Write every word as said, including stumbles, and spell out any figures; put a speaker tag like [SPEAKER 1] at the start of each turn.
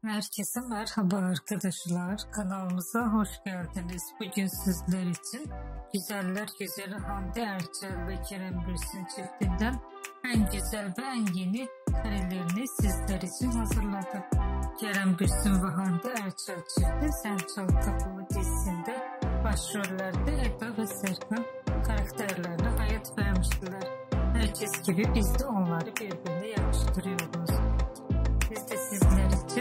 [SPEAKER 1] Herkese merhaba arkadaşlar. Kanalımıza hoş geldiniz. Bugün sizler için Güzeller Güzeli Hande Erçel ve Kerem Bürsin çiftinden en güzel ve en yeni karelerini sizler için hazırladık. Kerem Bürsin ve Hande Erçel çifti Sen Çal Kapımı dizisinde başrollerde Eda ve Serkan karakterlerine hayat vermiştiler. Herkes gibi biz de onları birbirine yakıştırıyoruz. Biz de sizler için